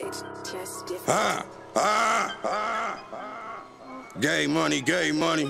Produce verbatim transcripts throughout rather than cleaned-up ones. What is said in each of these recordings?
It's just different. Ah, ah, ah, ah. Gay money, gay money.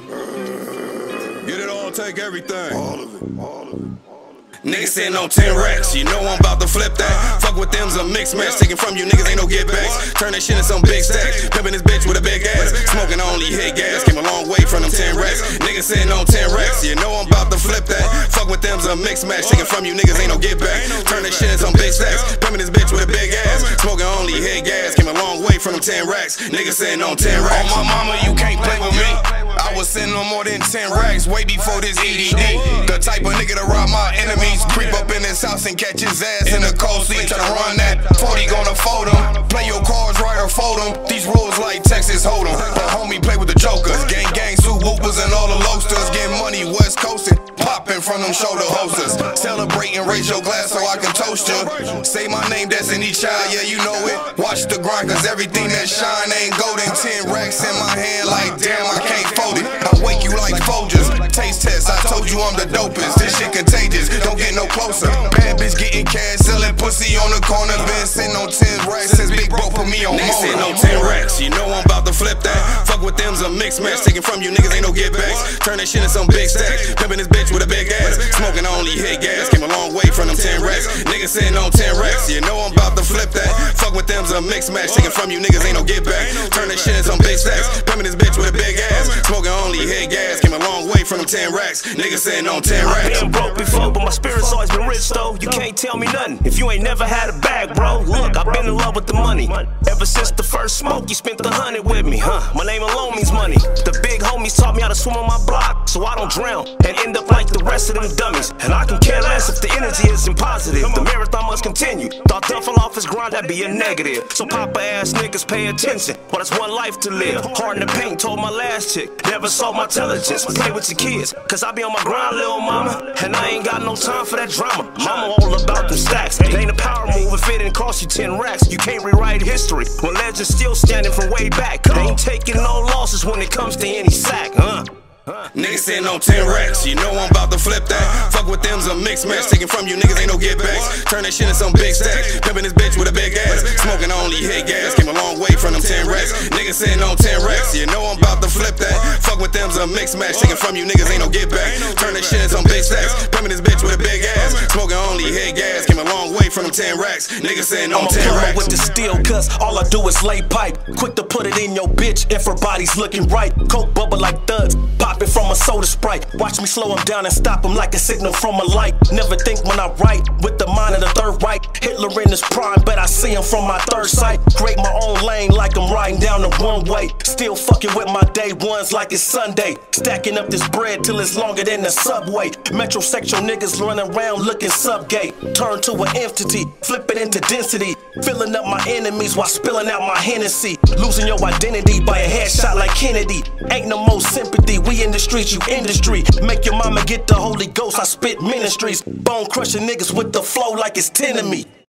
Get it all, take everything. All of it, all of it. Niggas sitting on ten racks, you know I'm about to flip that. Fuck with them's a mixed match, taking from you niggas ain't no get backs. Turn that shit into some big stacks, pimping this bitch with a big ass. Smoking only hit gas, came a long way from them ten racks. Niggas sitting on ten racks, you know I'm about to flip that. Fuck with them's a mixed match, taking from you niggas ain't no get back. Turn that shit into some big stacks, pimping this bitch with a big ass. Smoking only hit gas, came a long way from them ten racks. Niggas sitting on ten racks. On my mama, you can't play with me. I was sitting on more than ten racks way before this E D D. The type of nigga to rob my enemies, creep up in his house and catch his ass in the cold seat. Try to run that forty, gonna fold him. Play your cards right or fold them. These rules like Texas Hold'em. But homie play with the jokers. Gang gang, suit whoopers and all the loasters. Getting money West Coastin', popping from them shoulder holsters. Celebrating, raise your glass so I can toast you. Say my name, Destiny Child, yeah you know it. Watch the grind cause everything that shine ain't golden. Ten racks in my hand like damn I can't fold it. I wake you like Folgers. Taste test, I told you I'm the dopest. This shit contagious, don't get no closer. Bad bitch getting cash, selling pussy on the corner. Been sitting on ten racks since Big Bro put me on motor. Niggas sitting on ten racks, you know I'm about to flip that. Fuck with them's a mixed match, taking from you niggas ain't no get backs. Turn that shit into some big stacks, pimping this bitch with a big ass. Smoking only hit gas, came a long way from them ten racks. Niggas sitting on ten racks, you know I'm about to flip that. Fuck with them's a mixed match, taking from you niggas ain't no get back. Turn that shit into some big stacks, pimping this bitch with a big ass. Smoking only hit gas, came a long way from them ten racks. Niggas sitting on ten racks. I've been broke before, but my spirit's always been rich though. You can't tell me nothing if you ain't never had a bag, bro. Look, I've been in love with the money. Ever since the first smoke, you spent the hundred with me, huh? My name alone means money. The big homies taught me how to swim on my block, so I don't drown and end up like the rest of them dummies. And I can care less if the energy isn't positive. The marathon must continue. Thought Duff fell off his grind, that'd be a negative. So papa ass niggas pay attention. Well, that's one life to live. Hard in the paint, told my last chick. Never saw my intelligence. Play with your kids, cause I be on my grind, little mama. And I ain't got no time for that drama. Mama all about them stacks. It ain't a power move if it didn't cost you ten racks. You can't rewrite history when legends still standing from way back. They ain't taking no losses when it comes to any sack, huh? Niggas sitting on ten racks, you know I'm about to flip that. Fuck with them's a mixed match, taking from you niggas ain't no get backs. Turn that shit into some big stacks, pimping this bitch with a big ass. Smoking only hit gas, came a long way from them ten racks. Niggas sitting on ten racks, you know I'm about to flip that. Fuck with them's a mixed match, taking from you niggas ain't no get back. Turn that shit into some big stacks, pimping this bitch with a big ass. Smoking only hit gas, came a long way from them ten racks. Niggas sitting on ten racks. With the steel, cuz all I do is lay pipe. Quick to put it in your bitch if her body's looking right. Coke bubble like thuds, popping from a soda Sprite. Watch me slow him down and stop him like a signal from a light. Never think when I write with the mind of the Third Reich. Hitler in his prime, but I see him from my third sight. Create my own lane like I'm riding down the one way. Still fucking with my day ones like it's Sunday. Stacking up this bread till it's longer than the subway. Metrosexual niggas running around looking sub-gay. Turn to an entity, flip it into density. Filling up my enemies while spilling out my Hennessy. Losing your identity by a headshot like Kennedy. Ain't no more sympathy, we in the streets, you industry. Make your mama get the Holy Ghost, I spit ministries. Bone crushing niggas with the flow like it's ten of me.